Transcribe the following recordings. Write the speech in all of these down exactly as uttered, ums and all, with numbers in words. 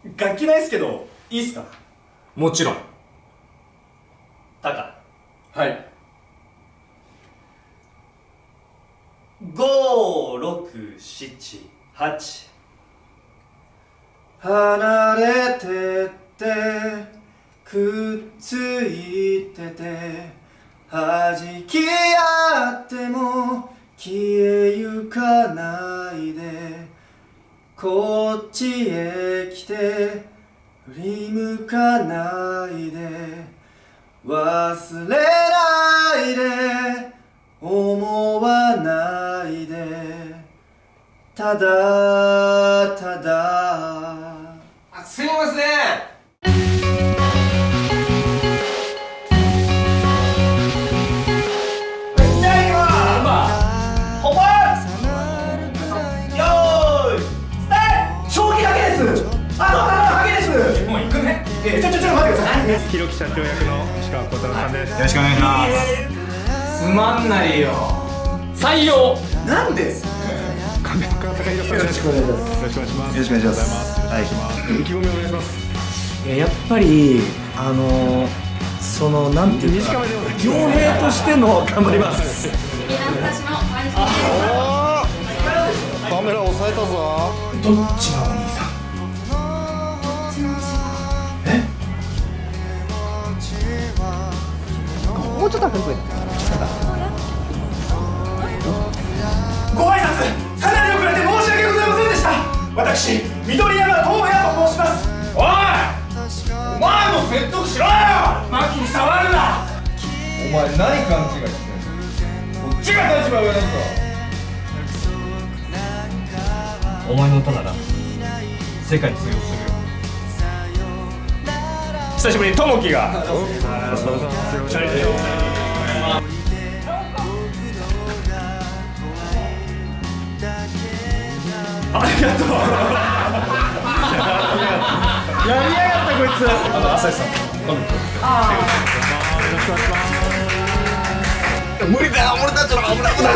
楽器ないっすけどいいっすか？ もちろん。 タカ。 はい。 ご、ろく、しち、はち。 離れてってくっついてて弾き合っても消えゆかないでこっちへ来て振り向かないで忘れないで思わないでただただ。あ、すいません。 ちょちょちょ待ってください。ひろき社長役の石川幸太郎さんです。 よろしくお願いします。 つまんないよ。採用。 なんで？ 亀岡隆弘さんです。よろしくお願いします。よろしくお願いします。 よろしくお願いします。 はい。意気込みお願いします。 いややっぱりあのそのなんていうか傭兵としての頑張ります。 カメラ押さえたぞ。 どっちがお兄さん？もうちょっと明るく言って。 ご挨拶かなり遅れて申し訳ございませんでした。私緑山東也と申します。おい、お前も説得しろよ。マキに触るな。 お前何勘違いしてんの。こっちが立場上なんだ。 お前の歌なら世界に通用するよ。久しぶりにともきが。ありがとう。やりやがったこいつ。あの朝日さん。ああ。よろしくお願いします。無理だよ、俺たちの危ない危ない。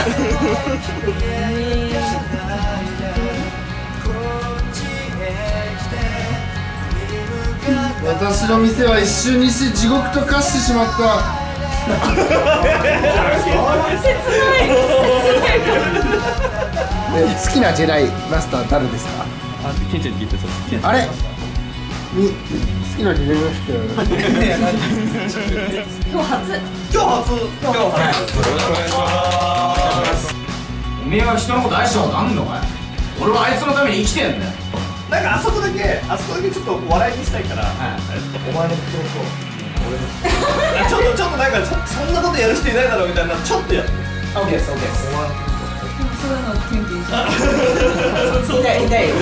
私の店は一瞬にして地獄と化してしまった。好きなジェダイマスター誰ですか？ あ、ケンちゃんに聞いてそうです。 あれ？に好きなジェダイマスター。 今日初。今日初。今日初。よろしくお願いします。 おめえは人のこと愛したことあんのかい？俺はあいつのために生きてんだよ。 なんかあそこだけ、あそこだけちょっと笑いにしたいから、はい、お前の口元と俺のちょっとちょっとなんかそんなことやる人いないだろうみたいなちょっとやって。オッケーです、オッケーです。 そういうのキュンキュンして痛い痛いよ。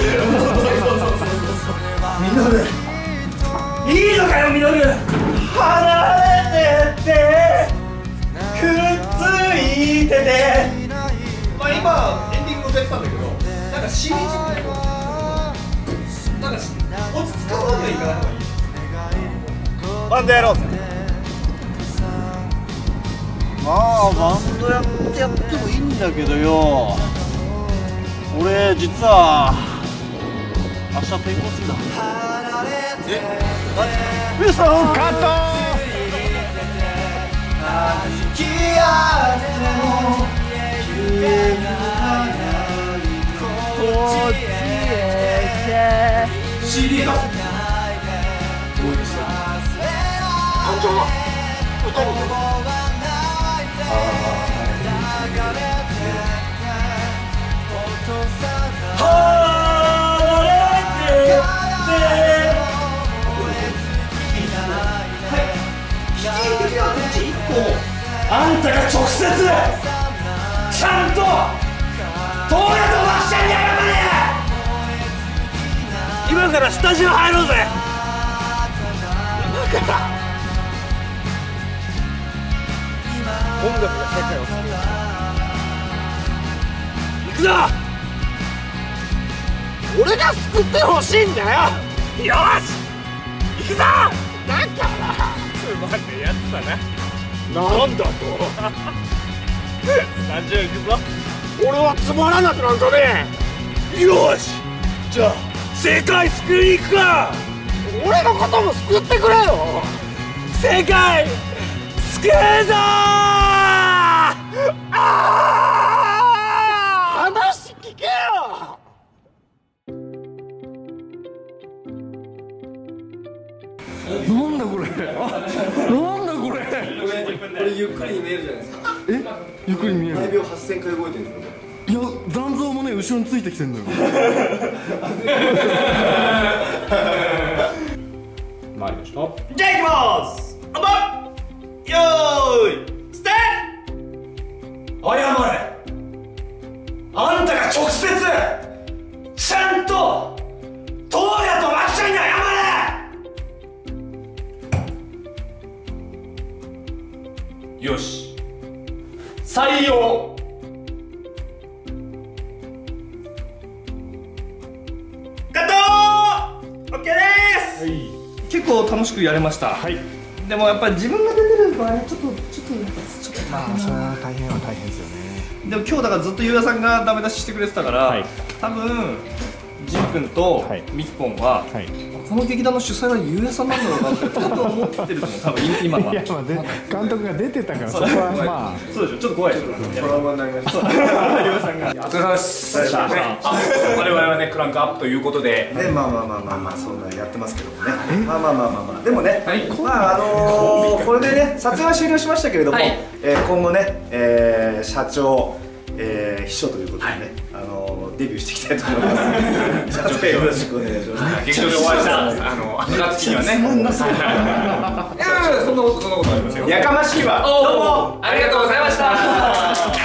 ミノルいいのかよミノル。離れてってくっついてて。まあ今エンディング歌ってたんだけど、なんかしみじみないことなんか落ち着かないといかない方がいい。バンドやろうぜ。 まあバンドやってやってもいいんだけどよ。俺実は明日転校するんだ。え？マジ？嘘？カット！ シーディー だ。感情は歌に出た。あんたが直接ちゃんと東野とマッシャンに謝れ。今からスタジオ入ろうぜ。今から音楽が世界を救う。行くぞ。俺が救ってほしいんだよ。よし行くぞ。だからつまんねえやつだな。なんだとスタジオ行くぞ。俺はつまらなくなんかね。よしじゃあス世界救いに行くか。俺のことも救ってくれよ。世界救うぞー。あー、話聞けよ。 なんだこれ。なんだこれ。 これゆっくりに見えるじゃないですか。 え、ゆっくり見える。 毎秒はっせんかい動いてるんですよ。 いや、残像もね、後ろについてきてんのよ。 参りましょう。じゃあ行きます。本番。よーいスタート。謝れ。あんたが直接ちゃんとトウヤとマキちゃんに謝れ。よし、採用。カット。オッケーです。はい、結構楽しくやれました。はい。でもやっぱり自分が出てる場合ちょっとちょっとちょっとまあそれは大変は大変ですよね。でも今日だからずっとゆうやさんがダメ出ししてくれてたから、はい、多分ジン君とミキポンは、はい、この劇団の主催はゆうやさんなんだろうなって多分思ってると思う。多分今は。いやまあね、監督が出てたからそこはまあそうでしょ。ちょっと怖いです。トラウマになりました。ゆうやさんが。お疲れ様です。我々はねクランクアップということで。 ね、まあまあまあまあまあそんなやってますけどもね。まあまあまあまあまあでもね、まああのこれでね撮影は終了しましたけれども、今後ね社長秘書ということでねあのデビューしていきたいと思います。社長よろしくお願いします。劇場でお会いしたあの暁にはね。いやいやそんなことそんなことありますよ。やかましいわ。どうもありがとうございました。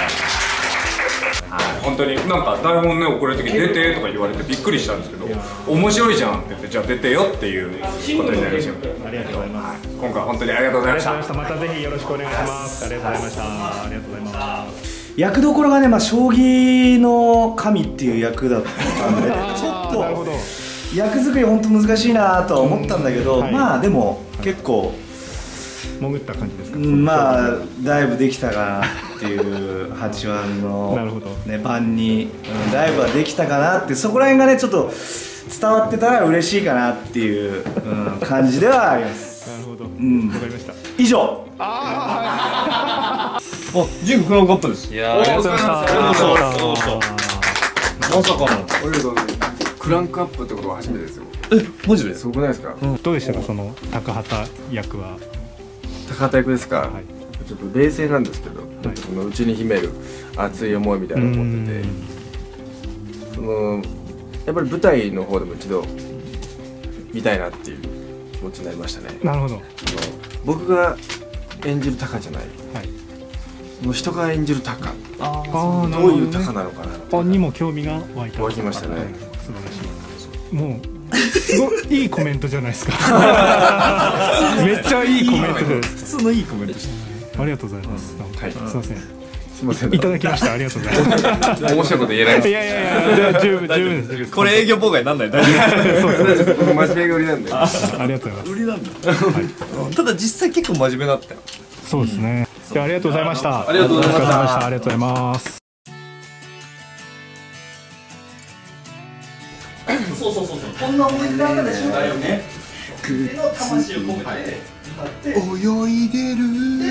本当になんか台本ね送られてきて出てとか言われてびっくりしたんですけど、面白いじゃんって言ってじゃあ出てよっていうことになりました。ありがとうございます。今回本当にありがとうございました。またぜひよろしくお願いします。ありがとうございました。ありがとうございます。役どころがね、まあ将棋の神っていう役だったんでちょっと役作り本当難しいなとは思ったんだけど、まあでも結構潜った感じですか。まあだいぶできたかなっていうはちわんのね盤にだいぶはできたかなって、そこら辺がねちょっと伝わってたら嬉しいかなっていう感じではあります。なるほど、うん、わかりました。以上。ああジンククランクアップです。いやありがとうございました。ありがとうございました。まさかのクランクアップってことは初めてですよ。え、マジで？すごくないですか？どうでしたかその高畑役は？高畑役ですか？ちょっと冷静なんですけど、その内に秘める熱い思いみたいなのを持ってて、そのやっぱり舞台の方でも一度見たいなっていう気持ちになりましたね。なるほど。僕が演じるタカじゃない。の人が演じるタカ、どういうタカなのかなにも興味が湧いた。湧きましたね。素晴らしい。もうすごいいいコメントじゃないですか。めっちゃいいコメントで、普通のいいコメントして。ありがとうございます。はい、すみません。すみません。いただきました。ありがとうございます。面白いこと言えないです。いやいやいや、十分十分です。これ営業妨害なんない。大丈夫。そうです。僕真面目が売りなんで。ありがとうございます。売りなんだ。ただ実際結構真面目だったよ。そうですね。ありがとうございました。ありがとうございました。ありがとうございます。そうそうそうそう。こんな思い出だったでしょ。だよね。手の魂を込めて泳いでる。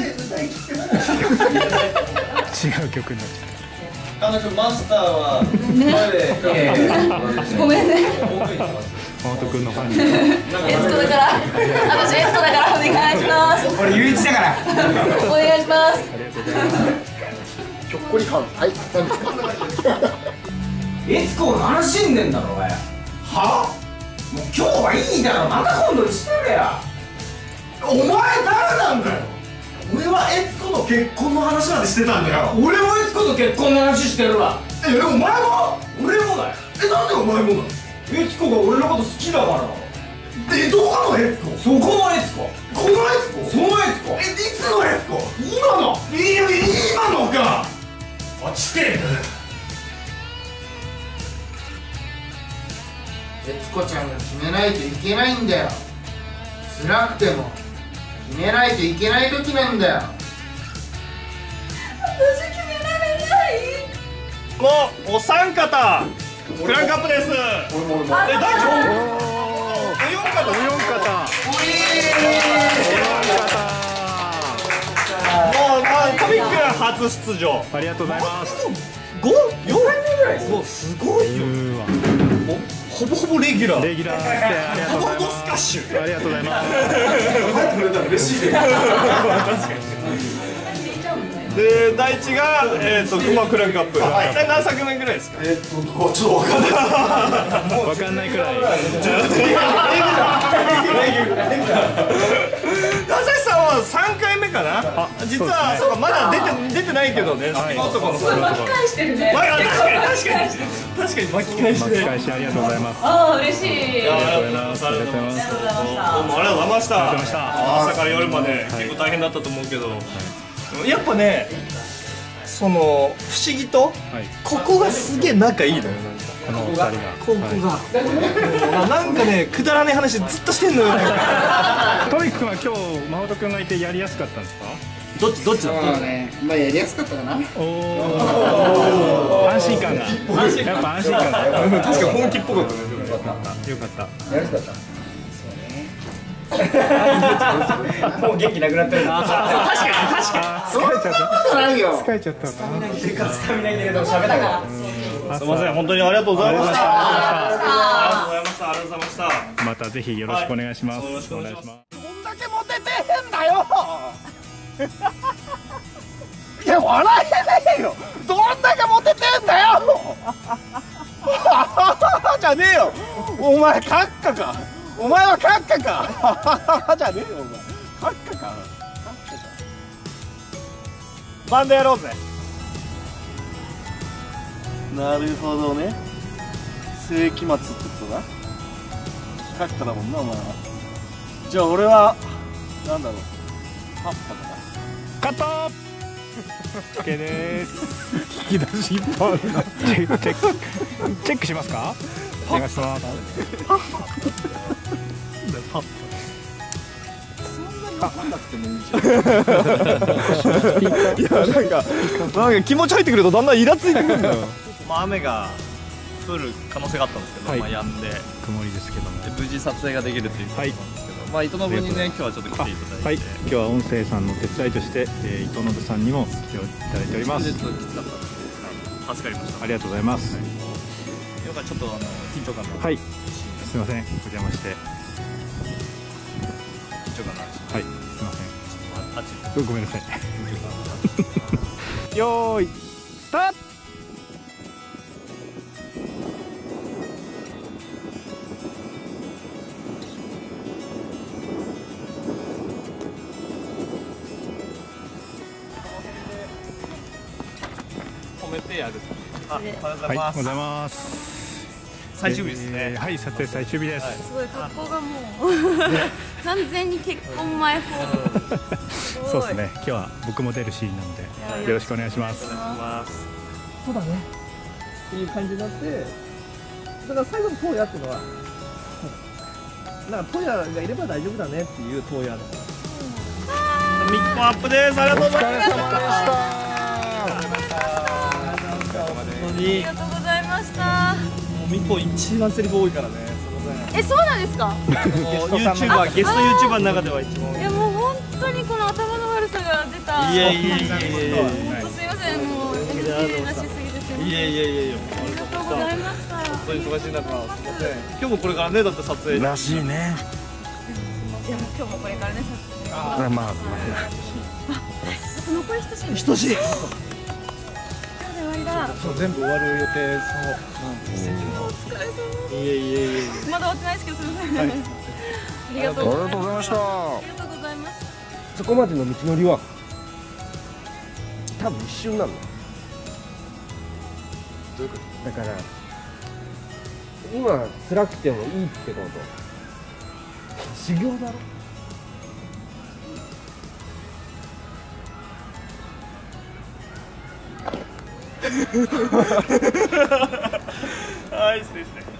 違う曲になっちゃった。あのマスターはごめんね。マオト君のファンに。エスコだから。私エスコだからお願いします。俺ゆういちだから。お願いします。ありがとうございます。ひょっこりはん。はい。何ですか。エスコが悲しんでんだろお前。は？もう今日はいいだろ。また今度にしてくれや。お前誰なんだよ。俺はエツコと結婚の話までしてたんだよ。俺もエツコと結婚の話してるわ。え、お前も？俺もだよ。え、なんでお前もだよ。エツコが俺のこと好きだから。え、どこのエツコ？そこのエツコ。このエツコ？そのエツコ。え、いつのエツコ？今の？いや、今のか。落ちてる。エツコちゃんが決めないといけないんだよ。辛くても決めないといけない時なんだよ。私決められない。もうお三方クランクアップです。え、大丈夫？お四方。 お四方。 もう、まあ、トミック初出場。 ありがとうございます。 五、四回目ぐらいです。もうすごいよ。ほぼほぼレギュラー。 レギュラーしてありがとうございます。 スカッシュ。 ありがとうございます。 で、第一が、えっと、熊クランクアップ。大体何作目ぐらいですか。 えっとちょっとわかんない。 わかんないくらい。 朝日さんは三回目かな。実は、そうか、まだ出て、出てないけどね。隙間男の。 巻き返してるね。 まあ、確かに、確かに。確かに巻き返して。 巻き返しありがとうございます。 ああ、嬉しい。 ありがとうございます。ありがとうございます。どうもありがとうございました。 ありがとうございました。 朝から夜まで結構大変だったと思うけど、やっぱね、その不思議とここがすげえ仲いいのよ。 この二人が。 ここがなんかね、くだらない話ずっとしてんのよ。 トミックは今日真帆君がいてやりやすかったんですか？ どっちどっちだった？ ね、まあやりやすかったかな。 おお。安心感が。やっぱ安心感が。 確かに本気っぽかったね。 よかった。よかった。 やりやすかった。 もう元気なくなってるな。確かに確かに。 疲れちゃった。 ないよ。 疲れちゃったな。 スタミナ切れでも喋ったから。すみません、本当にありがとうございました。ありがとうございました。ありがとうございました。 またぜひよろしくお願いします。 よろしくお願いします。 どんだけモテてへんだよ。いや笑えねえよ。どんだけモテてんだよ。じゃねえよ。お前閣下か。お前は閣下か。じゃねえよお前。閣下か。バンドやろうぜ。なるほどね。世紀末ってことだ。閣下だもんなお前は。じゃあ俺はなんだろう。パッパかな。 カット。オッケーです。引き出しいっぱいあるな。チェックチェックチェックしますか？お願いします。 いやなんかなんか気持ち入ってくるとだんだんイラついてくるんだよ。まあ雨が降る可能性があったんですけど、 はい、 まあ止んで曇りですけども、 無事撮影ができるということなんですけど、はい、まあ糸信にね今日はちょっと来ていただいて、 はい、今日は音声さんの手伝いとして、えー、糸信さんにも来ていただいております。 ちょっときつかったんですけど、助かりました。 ありがとうございます。 はい、よかった、ちょっとあの緊張感が、 はい、すみません、お邪魔して。 緊張感があるし、 はい、すみません。 あっちごめんなさい。よーい、スタート。 褒めてやる。あ、おはようござはいい、おはようます。 ございます。 最終日ですね。 えーはい、撮影最終日です。 すごい格好がもう完全に結婚前フォーム。 そうですね。今日は僕も出るシーンなので、よろしくお願いします。 そうだねっていう感じになって、だから最後のトーヤっていうのはなんかトーヤがいれば大丈夫だねっていうトーヤだから。 ミッコアップです。ありがとうございます。 お疲れ様でした。 本当にありがとうございました。 ミッコ一番セリフ多いからね。 え、そうなんですか？ もう YouTuber ゲスト YouTuber の中では一番多い。 いやもう本当にこの頭の悪さが出た。 いやいやいやいやいや。 すいません、もう エヌジー なしすぎですよね。 いやいやいやいや。 ありがとうございました。 本当に忙しい中、すみません。今日もこれからね、だって撮影。 らしいね。 いや今日もこれからね、撮影。 あ、まあ、 残り一シーン。 等しい。 終わりだ。 そう全部終わる予定。 お疲れ様。 いやいやいやいや。 まだ終わってないですけど、すみません。ありがとうございました。ありがとうございます。 そこまでの道のりは多分一瞬なの。 どういうこだから今辛くてもいいってこと修行だろ。 あ、いいですね、いいですね。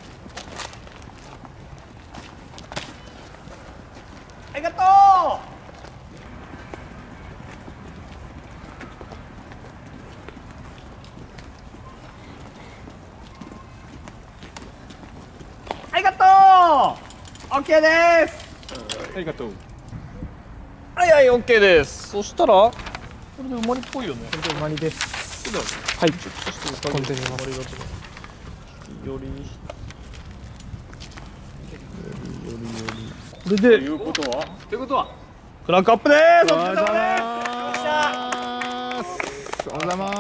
ありがとう。 オッケーです。 ありがとう。 はいはい、オッケーです。そしたらこれで馬にっぽいよね。 これで馬にです。 そうだよね。 はい。 ちょっとしてコンテナます。 よりよりよりよりこれでということはということはクランクアップでーす。お疲れ様です。 おはようございます。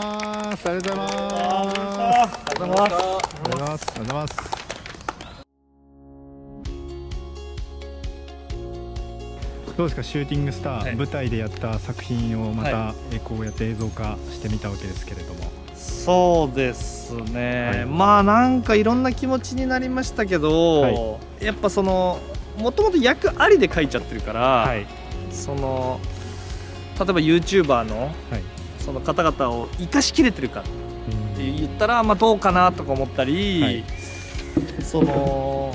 ありがとうございます。 ありがとうございます。 ありがとうございます。ありがとうございます。どうですか、シューティングスター、はい、舞台でやった作品をまた、はい、こうやって映像化してみたわけですけれども。 そうですね、はい、まあなんかいろんな気持ちになりましたけど、はい、やっぱそのもともと役ありで書いちゃってるから、はい、その例えば YouTuber の、はい、その方々を生かしきれてるかって言ったら、まあどうかなとか思ったり、はい、その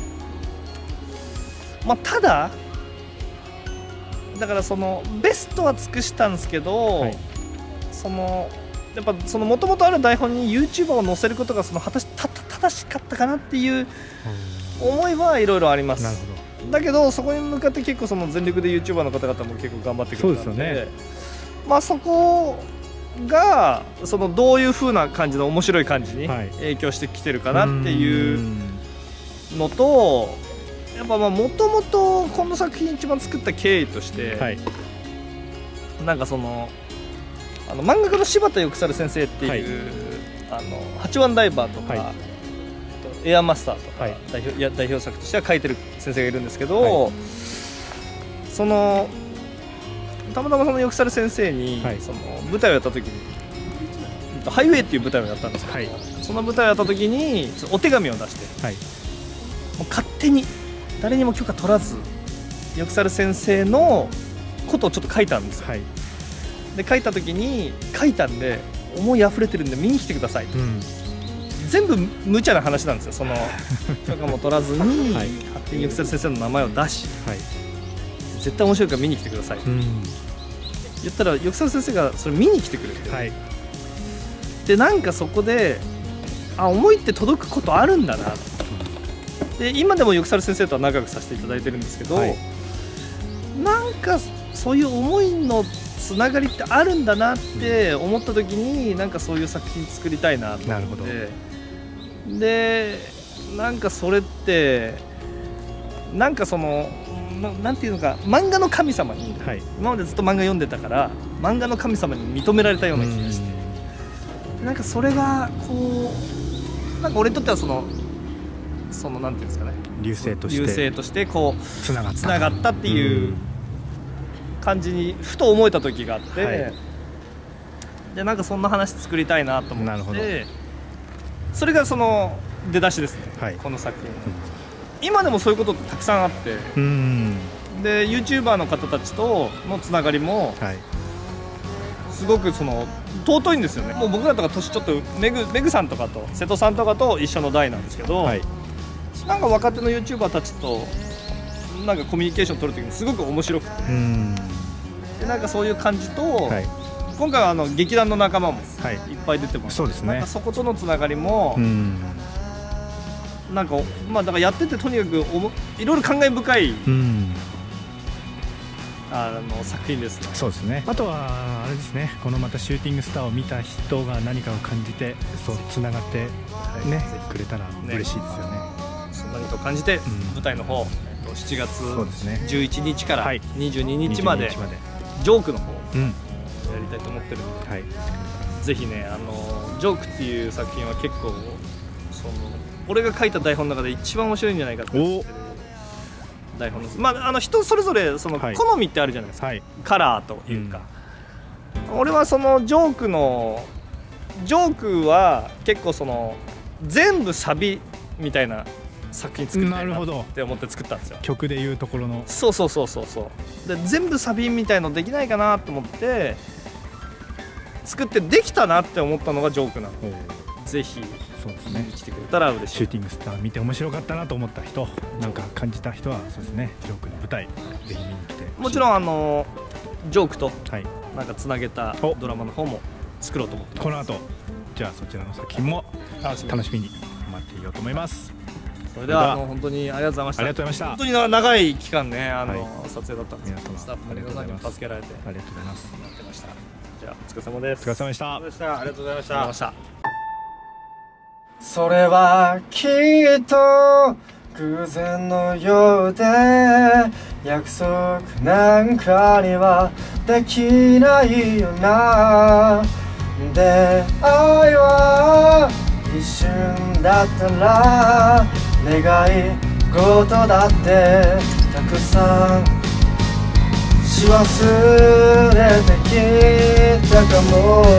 まあただだからそのベストは尽くしたんですけど、はい、そのやっぱその元々ある台本に YouTuber を載せることがその果たした正しかったかなっていう思いはいろいろあります。なるほど。だけどそこに向かって結構その全力で YouTuber の方々も結構頑張ってくれたので、そうですよね。まあそこがそのどういう風な感じの面白い感じに影響してきてるかなっていうのと、やっぱまあもともとこの作品一番作った経緯として、はい、なんかそのあの漫画家の柴田翼猿先生っていう、はい、あのはちワンダイバーとか、はい、エアマスターとか、はい、代表いや代表作としては書いてる先生がいるんですけど、はい、そのたまたまその翼猿先生に、はい、その舞台をやった時にハイウェイっていう舞台をやったんですけど、はい、その舞台をやった時にお手紙を出して、はい、もう勝手に誰にも許可取らず翼猿先生のことをちょっと書いたんですよ、はい、で書いた時に書いたんで思い溢れてるんで見に来てくださいと、うん、全部無茶な話なんですよ。その許可も取らずに、はい、勝手に翼猿先生の名前を出し、はい、絶対面白いから見に来てくださいと、うん、言ったら翼猿先生がそれ見に来てくれて、はい、でなんかそこであ思いって届くことあるんだなと。で今でも翼猿先生とは仲良くさせていただいてるんですけど、はい、なんかそういう思いのつながりってあるんだなって思った時に、なんかそういう作品作りたいなと思って、でなんかそれってなんかその な, なんていうのか漫画の神様に、はい、今までずっと漫画読んでたから漫画の神様に認められたような気がして、なんかそれがこうなんか俺にとってはそのそのなんていうんですかね、 流星として流星としてこうつながった、つながったっていう感じにふと思えた時があって、はい、でなんかそんな話作りたいなと思って、それがその出だしですね、はい、この作品、うん、今でもそういうことってたくさんあって、うん、で YouTuber の方たちとのつながりも、はい、すごくその尊いんですよね。もう僕らとか年ちょっとメグ、メグさんとかと瀬戸さんとかと一緒の代なんですけど、はい、なんか若手の YouTuber たちとなんかコミュニケーション取るときにすごく面白くて、うん、でなんかそういう感じと、はい、今回はあの劇団の仲間もいっぱい出てます、はい、そうですね、なんかそことのつながりも、うん、なんかまあだからやっててとにかくおもいろいろ感慨深い、うん、あの作品ですね。 そうですね。あとはあれですね、このまたシューティングスターを見た人が何かを感じてそうつながってね、はい、くれたら嬉しいですよね。 何かを感じて、うん、舞台の方しちがつじゅういちにちからにじゅうににちまでジョークの方やりたいと思ってるので、はい、ぜひね、あのジョークっていう作品は結構その俺が書いた台本の中で一番面白いんじゃないかと思ってる台本です。まああの人それぞれその好みってあるじゃないですか、はい、カラーというか、うん、俺はそのジョークのジョークは結構その全部サビみたいな作品作りたいなって思って作ったんですよ。 曲でいうところのそうそうそうそうそうで全部サビみたいのできないかなと思って作ってできたなって思ったのがジョークなので、ぜひそうですね、来てくれたら嬉しい。 シューティングスター見て面白かったなと思った人、なんか感じた人はそうですね、ジョークの舞台ぜひ見に来て、 もちろんあのジョークとなんかつなげたドラマの方も作ろうと思ってます。 この後じゃあそちらの作品も楽しみに待っていようと思います。 それではあの本当にありがとうございました。 ありがとうございました。 本当に長い期間ね、あの、はい、撮影だったんですけど、 皆様スタッフの皆さんにも助けられてありがとうございます。 やってました。じゃあお疲れ様です。 お疲れ様でした。 ありがとうございました。ありがとうございました。 それはきっと偶然のようで約束なんかにはできないよな。出会いは一瞬だったら願い事だってたくさんし忘れてきたかも。